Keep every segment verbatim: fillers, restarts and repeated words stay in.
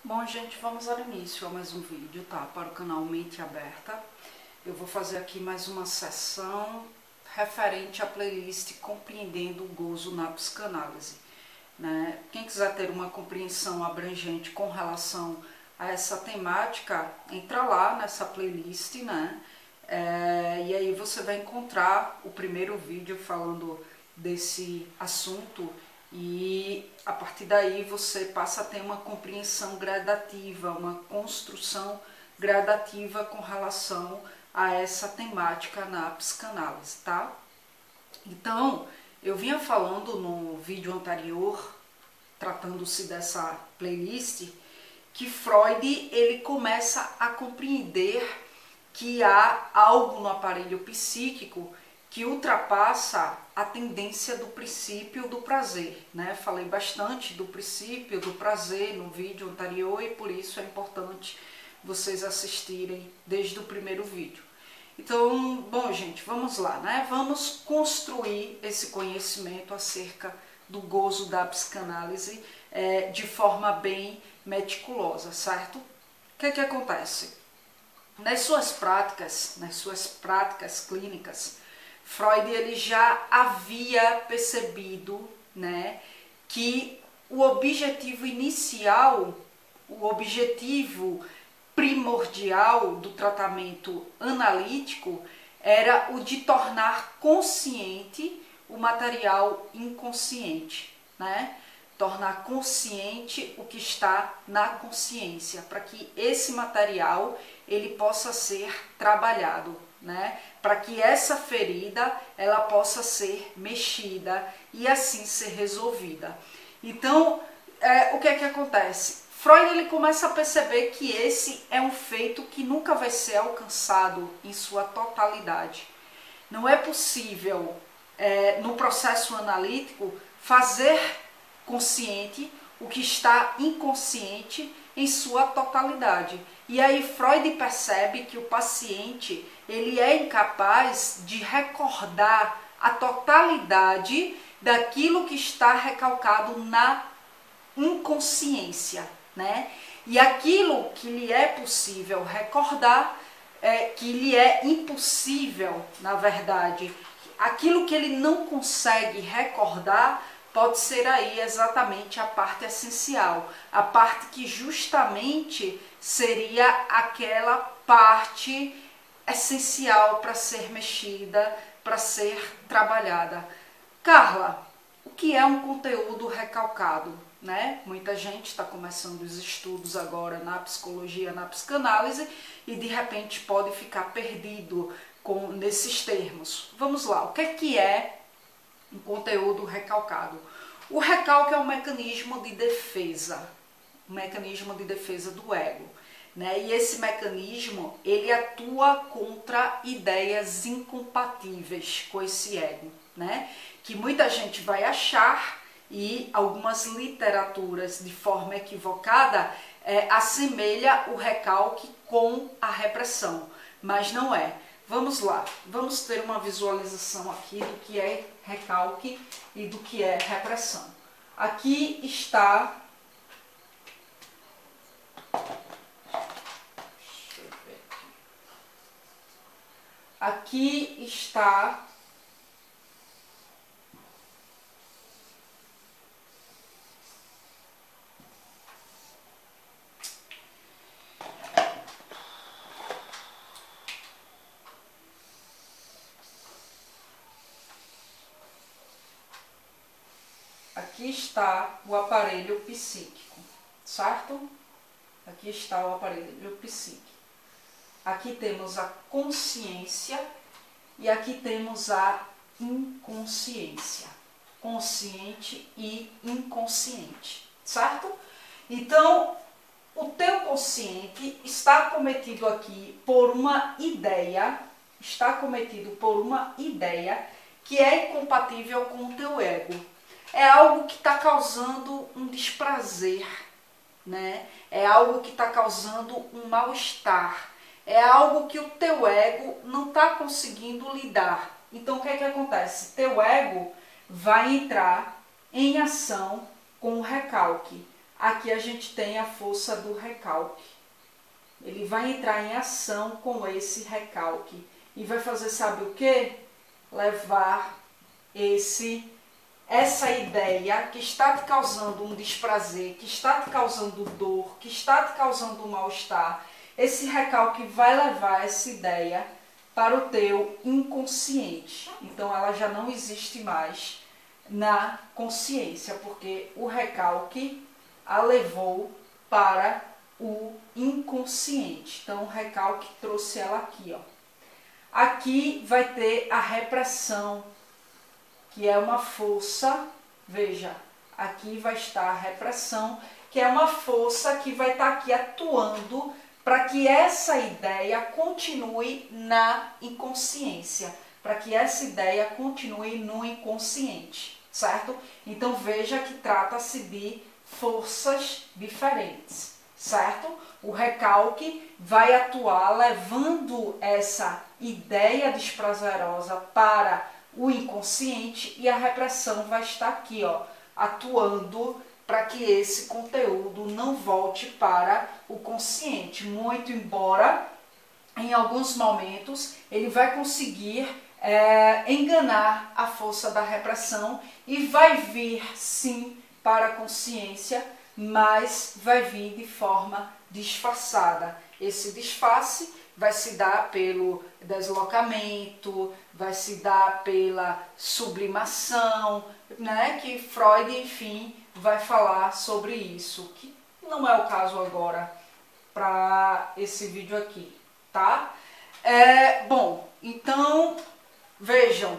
Bom, gente, vamos dar início a mais um vídeo, tá? Para o canal Mente Aberta. Eu vou fazer aqui mais uma sessão referente à playlist Compreendendo o Gozo na Psicanálise, né? Quem quiser ter uma compreensão abrangente com relação a essa temática, entra lá nessa playlist, né? É, e aí você vai encontrar o primeiro vídeo falando desse assunto. E a partir daí você passa a ter uma compreensão gradativa, uma construção gradativa com relação a essa temática na psicanálise, tá? Então, eu vinha falando no vídeo anterior, tratando-se dessa playlist, que Freud ele começa a compreender que há algo no aparelho psíquico que ultrapassa a tendência do princípio do prazer, né? Falei bastante do princípio do prazer no vídeo anterior e por isso é importante vocês assistirem desde o primeiro vídeo. Então, bom, gente, vamos lá, né? Vamos construir esse conhecimento acerca do gozo da psicanálise é, de forma bem meticulosa, certo? O que é que acontece? Nas suas práticas, nas suas práticas clínicas, Freud ele já havia percebido, né, que o objetivo inicial, o objetivo primordial do tratamento analítico era o de tornar consciente o material inconsciente, né? Tornar consciente o que está na consciência, para que esse material ele possa ser trabalhado, né? Para que essa ferida ela possa ser mexida e assim ser resolvida. Então, é, o que é que acontece? Freud ele começa a perceber que esse é um feito que nunca vai ser alcançado em sua totalidade. Não é possível, é, no processo analítico, fazer consciente o que está inconsciente em sua totalidade. E aí Freud percebe que o paciente ele é incapaz de recordar a totalidade daquilo que está recalcado na inconsciência, né? E aquilo que lhe é possível recordar, é, que lhe é impossível, na verdade, aquilo que ele não consegue recordar, pode ser aí exatamente a parte essencial, a parte que justamente seria aquela parte essencial para ser mexida, para ser trabalhada. Carla, o que é um conteúdo recalcado? Né? Muita gente está começando os estudos agora na psicologia, na psicanálise e de repente pode ficar perdido com, nesses termos. Vamos lá, o que é que é um conteúdo recalcado? O recalque é um mecanismo de defesa, um mecanismo de defesa do ego, né? E esse mecanismo ele atua contra ideias incompatíveis com esse ego, né? Que muita gente vai achar e algumas literaturas de forma equivocada é, assemelha o recalque com a repressão, mas não é. Vamos lá, vamos ter uma visualização aqui do que é recalque e do que é repressão. Aqui está, deixa eu ver aqui. Aqui está Aqui está o aparelho psíquico, certo? Aqui está o aparelho psíquico. Aqui temos a consciência e aqui temos a inconsciência. Consciente e inconsciente, certo? Então, o teu consciente está cometido aqui por uma ideia, está cometido por uma ideia que é incompatível com o teu ego. É algo que está causando um desprazer, né? É algo que está causando um mal-estar. É algo que o teu ego não está conseguindo lidar. Então, o que é que acontece? Teu ego vai entrar em ação com o recalque. aqui a gente tem a força do recalque. Ele vai entrar em ação com esse recalque e vai fazer, sabe o quê? Levar esse, essa ideia que está te causando um desprazer, que está te causando dor, que está te causando um mal-estar. Esse recalque vai levar essa ideia para o teu inconsciente. Então ela já não existe mais na consciência, porque o recalque a levou para o inconsciente. Então o recalque trouxe ela aqui, ó. Aqui vai ter a repressão, que é uma força, veja, aqui vai estar a repressão, que é uma força que vai estar aqui atuando para que essa ideia continue na inconsciência, para que essa ideia continue no inconsciente, certo? Então veja que trata-se de forças diferentes, certo? O recalque vai atuar levando essa ideia desprazerosa para o inconsciente e a repressão vai estar aqui, ó, atuando para que esse conteúdo não volte para o consciente, muito embora em alguns momentos ele vai conseguir é, enganar a força da repressão e vai vir sim para a consciência, mas vai vir de forma disfarçada. Esse disfarce vai se dar pelo deslocamento, vai se dar pela sublimação, né, que Freud, enfim, vai falar sobre isso, que não é o caso agora para esse vídeo aqui, tá? É, bom, então, vejam,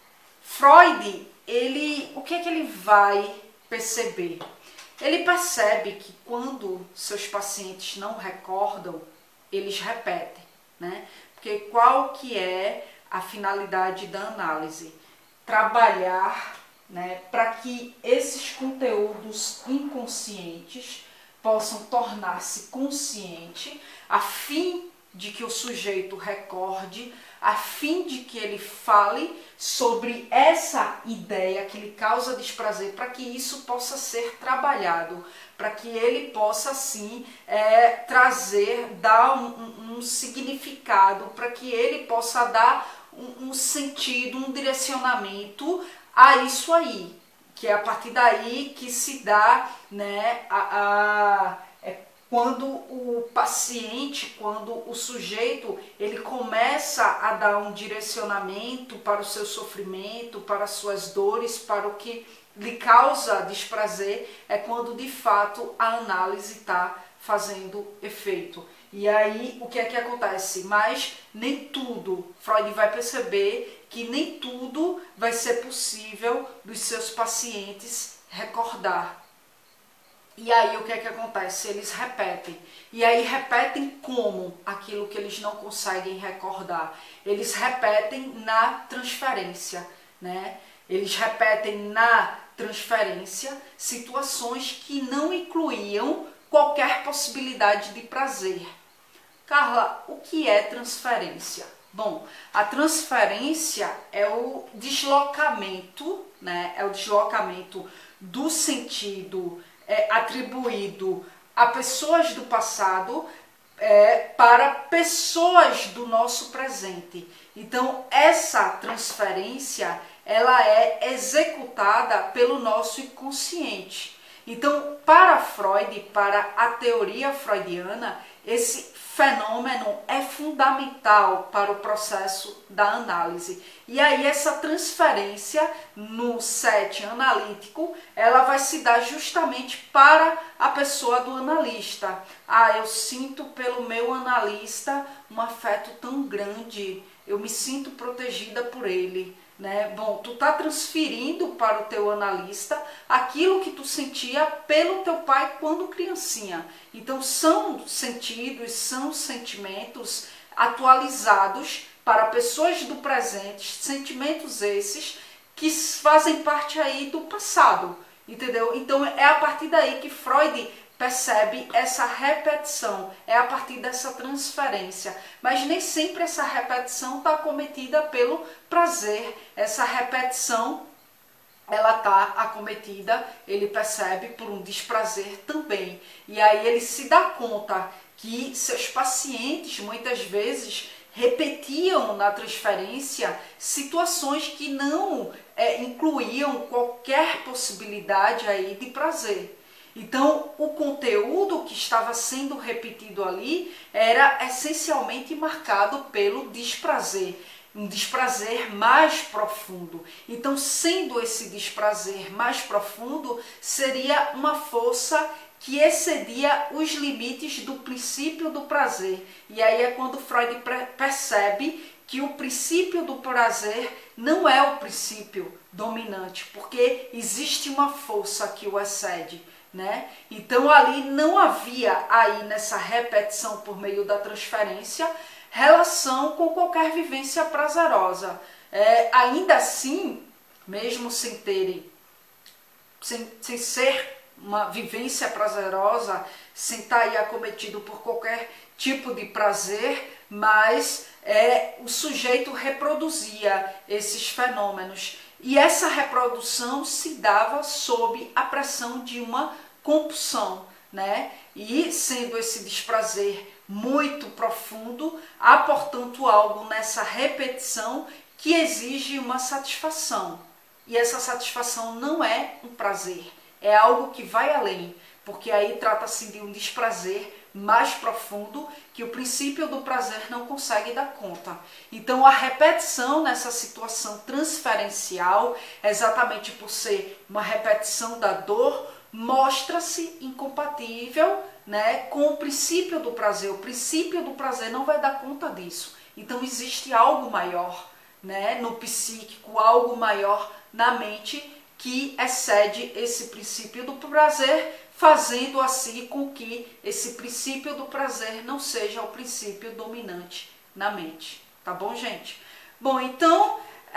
Freud, ele, o que é que ele vai perceber? Ele percebe que quando seus pacientes não recordam, eles repetem, né? Porque qual que é a finalidade da análise? Trabalhar, né, para que esses conteúdos inconscientes possam tornar-se consciente, a fim de que o sujeito recorde, a fim de que ele fale sobre essa ideia que lhe causa desprazer, para que isso possa ser trabalhado, para que ele possa, sim, é, trazer, dar um, um, um significado, para que ele possa dar um, um sentido, um direcionamento a isso aí, que é a partir daí que se dá, né, a, a é, quando o paciente, quando o sujeito, ele começa a dar um direcionamento para o seu sofrimento, para as suas dores, para o que lhe causa desprazer, é quando de fato a análise está fazendo efeito. E aí o que é que acontece? Mas nem tudo, Freud vai perceber que nem tudo vai ser possível dos seus pacientes recordar. E aí o que é que acontece? Eles repetem. E aí repetem como aquilo que eles não conseguem recordar? Eles repetem na transferência, né? Eles repetem na transferência situações que não incluíam qualquer possibilidade de prazer. Carla, o que é transferência? Bom, a transferência é o deslocamento, né? É o deslocamento do sentido é, atribuído a pessoas do passado é, para pessoas do nosso presente. Então, essa transferência, ela é executada pelo nosso inconsciente. Então, para Freud, para a teoria freudiana, esse fenômeno é fundamental para o processo da análise. E aí essa transferência no set analítico, ela vai se dar justamente para a pessoa do analista. Ah, eu sinto pelo meu analista um afeto tão grande, eu me sinto protegida por ele. Né? Bom, tu tá transferindo para o teu analista aquilo que tu sentia pelo teu pai quando criancinha. Então são sentidos, são sentimentos atualizados para pessoas do presente, sentimentos esses que fazem parte aí do passado, entendeu? Então é a partir daí que Freud percebe essa repetição, é a partir dessa transferência. Mas nem sempre essa repetição está acometida pelo prazer. Essa repetição ela está acometida, ele percebe por um desprazer também. E aí ele se dá conta que seus pacientes muitas vezes repetiam na transferência situações que não é, incluíam qualquer possibilidade aí de prazer. Então, o conteúdo que estava sendo repetido ali era essencialmente marcado pelo desprazer, um desprazer mais profundo. Então, sendo esse desprazer mais profundo, seria uma força que excedia os limites do princípio do prazer. E aí é quando Freud percebe que o princípio do prazer não é o princípio dominante, porque existe uma força que o excede, né? Então ali não havia aí nessa repetição por meio da transferência relação com qualquer vivência prazerosa. É, ainda assim, mesmo sem terem, sem, sem ser uma vivência prazerosa, sem estar aí acometido por qualquer tipo de prazer, mas é, o sujeito reproduzia esses fenômenos. E essa reprodução se dava sob a pressão de uma compulsão, né? E sendo esse desprazer muito profundo, há, portanto, algo nessa repetição que exige uma satisfação. E essa satisfação não é um prazer, é algo que vai além, porque aí trata-se de um desprazer mais profundo que o princípio do prazer não consegue dar conta. Então a repetição nessa situação transferencial, exatamente por ser uma repetição da dor, mostra-se incompatível, né, com o princípio do prazer. O princípio do prazer não vai dar conta disso. Então existe algo maior, né, no psíquico, algo maior na mente que excede esse princípio do prazer, fazendo assim com que esse princípio do prazer não seja o princípio dominante na mente. Tá bom, gente? Bom, então,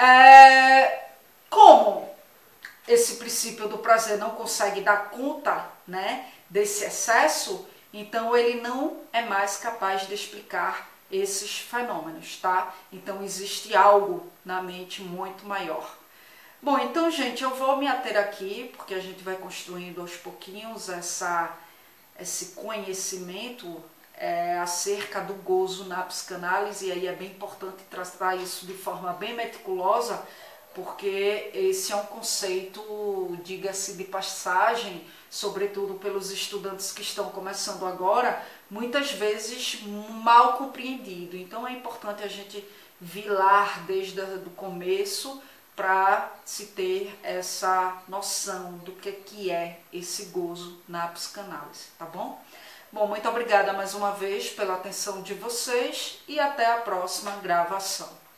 é... como esse princípio do prazer não consegue dar conta, né, desse excesso, então ele não é mais capaz de explicar esses fenômenos, tá? Então existe algo na mente muito maior. Bom, então, gente, eu vou me ater aqui, porque a gente vai construindo aos pouquinhos essa, esse conhecimento é, acerca do gozo na psicanálise, e aí é bem importante tratar isso de forma bem meticulosa, porque esse é um conceito, diga-se de passagem, sobretudo pelos estudantes que estão começando agora, muitas vezes mal compreendido. Então é importante a gente vilar desde o começo, para se ter essa noção do que, que é esse gozo na psicanálise, tá bom? Bom, muito obrigada mais uma vez pela atenção de vocês e até a próxima gravação.